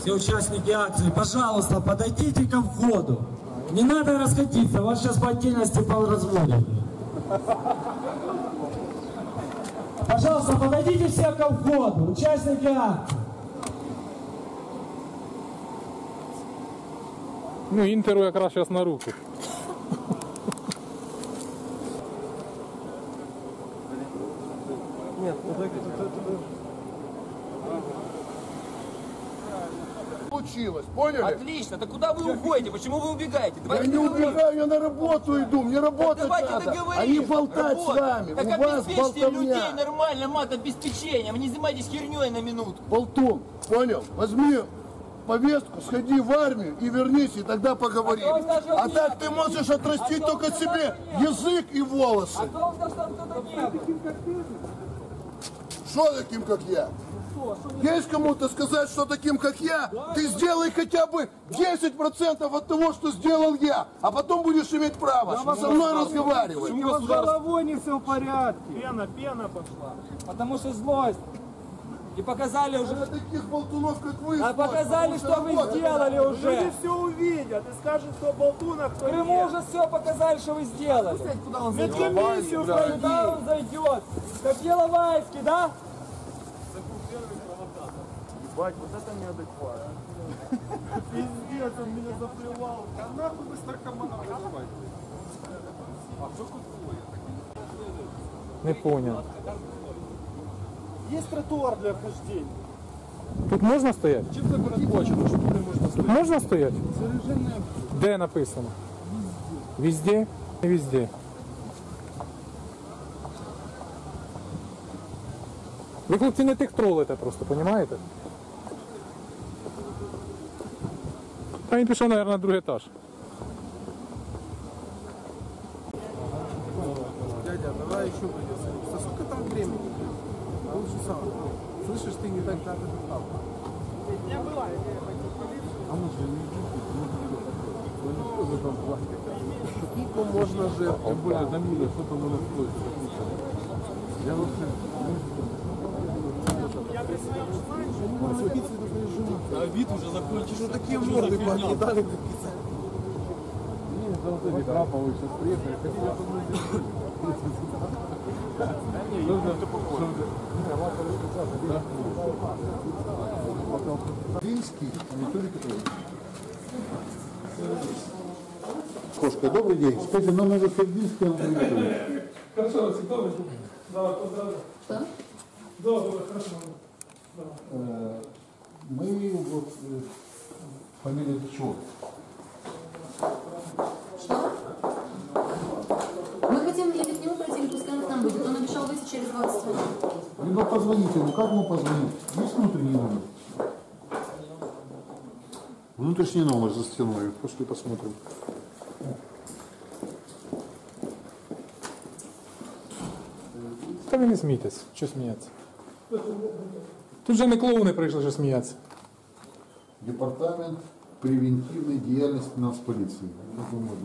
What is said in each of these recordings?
все участники акции, пожалуйста, подойдите ко входу. Не надо расходиться, вас сейчас по отдельности разводят. Пожалуйста, подойдите все ко входу, участники акции. Ну, Інтеру якраз зараз на руку. Нет, Получилось, поняли? Отлично, так куда вы уходите? Почему вы убегаете? Я не убегаю, я на работу иду, мне работать надо, а не болтать с вами. Так У вас обеспечьте людей болтовня. нормально матобеспечением, не занимайтесь херней на минуту. Болтун, понял? Возьми повестку, сходи в армию и вернись, и тогда поговорим. А так ты можешь отрастить только себе язык и волосы. Что таким, как я? Есть кому-то сказать, что таким, как я? Ты сделай хотя бы 10% от того, что сделал я, а потом будешь иметь право со мной разговаривать. у вас с головой не все в порядке. Пена пошла. Потому что злость. И показали уже... Для таких болтунов, как вы, А показали, что вы сделали Люди уже. все увидят и скажут, что болтун, а кто В Крыму нет. уже все показали, что вы сделали. Медкомиссию пройди. Куда он зайдет? Как Еловайский, да? Бать, вот это неадекватно. Пиздец, он меня заплевал. А нахуй вы с наркоманом разговариваете? Не понял. Есть тротуар для вхождения. Тут можна стояти? Чем ты передбачено, що туди можна Тут можна стояти? Заряження Де написано? Везде? Не везде. Ви, хлопці, не тих тролите просто, розумієте? Та він пішов, мабуть, на другий етаж. Дядя, давай еще придется. Сколько там времени? Полчаса. Слышишь, ты не так надо дыхал. Не бывает. А мы же не сколько можно же, тем более за милю, что там у нас стоит. Я вообще... А вид уже закончил. Что такие морды покидали? Не, золотые Краповые сейчас приехали. Хотели Финский Анатолий Петрович. Кошка, добрый день. Скажите, номер Фердинский Анатолий Петрович. Хорошо, добрый день. Давай, поздравляю. Что? Добрый, хорошо. Мы вот фамилия чего? Что? Мы хотим или к нему пройти, или пускай он к нам будет. Он обещал выйти через 20 минут. Либо позвоните ему. Как ему позвонить? Есть внутренний номер? Внутренний номер за стеной. Пошли посмотрим. Та ви не смійтесь, що сміятися? Тут же не клоуни прийшли, що сміятися. Департамент превентивной деятельности Нацполиции. Как можно?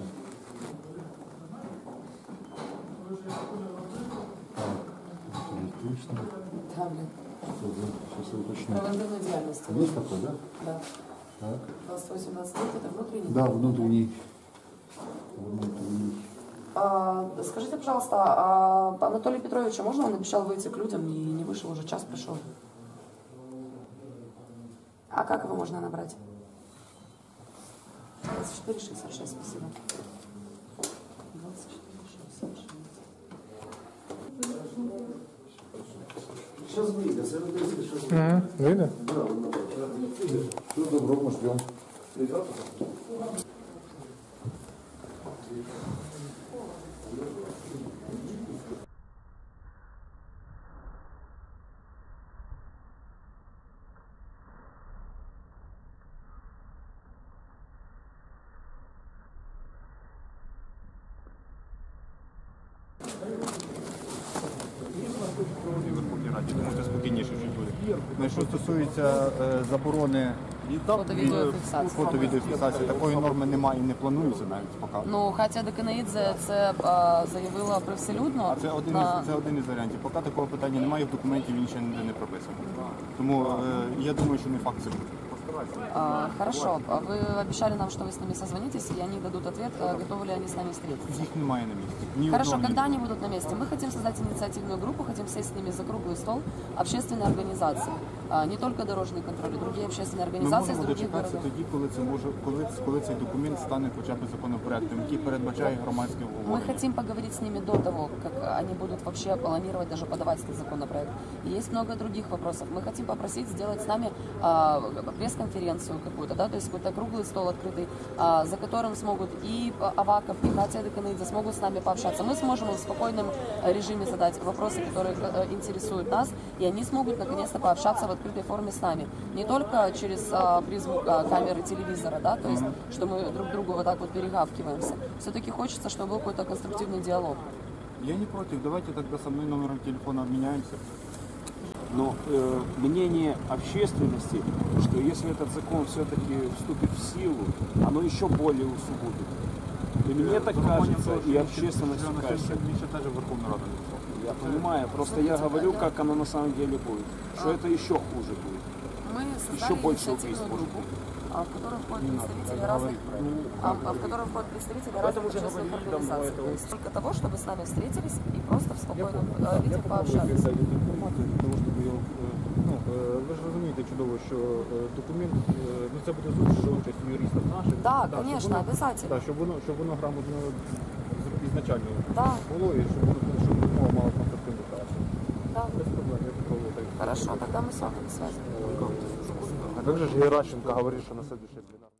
Так, отлично. Да, блин. Сейчас я уточню. Превентивной деятельности. Есть такой, да? Да. Так. 28-20 лет, это внутренний? Да, внутренний. Внутренний. Скажите, пожалуйста, а Анатолия Петровича можно? Он обещал выйти к людям и не вышел, уже час пришел. А как его можно набрать? 24-66, спасибо. 24-66. Сейчас выйдет, сейчас Вийде? Да, все добро, мы ждем. Тому це спокійніше вже буде. Що стосується заборони фото-відеофіксації, такої норми немає і не планується навіть поки. Ну, Хатія Деканаїдзе це заявила привселюдно. А це один із варіантів. Поки такого питання немає, в документі він ще ніде не прописаний. Тому я думаю, що не факт це буде. Хорошо. Вы обещали нам, что вы с ними созвонитесь, и они дадут ответ, готовы ли они с нами встретиться. Їх немає на місці. Ні Хорошо, одного, ні когда они будут на месте? Мы хотим создать инициативную группу, хотим сесть с ними за круглый стол общественной организации. Не только дорожный контроль, и другие общественные Ми организации из можемо других дочекатися городов. тоді, коли цей документ стане хоча б законопроектом, який передбачає громадське Мы обговорення. хотим поговорить с ними до того, как они будут вообще планировать даже подавать этот законопроект. И есть много других вопросов. Мы хотим попросить сделать с нами пресс-конференцию какую-то, да, то есть какой-то круглый стол открытый, за которым смогут и Аваков, и Катя Деканидзе смогут с нами пообщаться. Мы сможем в спокойном режиме задать вопросы, которые интересуют нас, и они смогут наконец-то пообщаться в открытой форме с нами. Не только через призму камеры телевизора, да, то есть, что мы друг другу вот так вот перегавкиваемся. Все-таки хочется, чтобы был какой-то конструктивный диалог. Я не против, давайте тогда со мной номером телефона обменяемся. Но мнение общественности, что если этот закон все-таки вступит в силу, оно еще более усугубит. И мне так кажется, и общественность кажется. Я понимаю, просто я говорю, как оно на самом деле будет. Что это еще хуже будет. Мы Еще создали больше инициативную убийств группу, в которую входят представители разных, общественных организаций. То есть только того, чтобы с нами встретились и просто в спокойном виде пообщались. Ви ж розумієте чудово, що документ, це буде зустріч за участю юристів наших. Да, конечно, обязательно. Так, щоб воно грамотно ізначально Да. було і щоб мова мала конструктивний характер. Да. Без проблем, я попробую так. Хорошо, тогда мы с вами на связи. А как же Геращенко говорит, что на следующий пленар?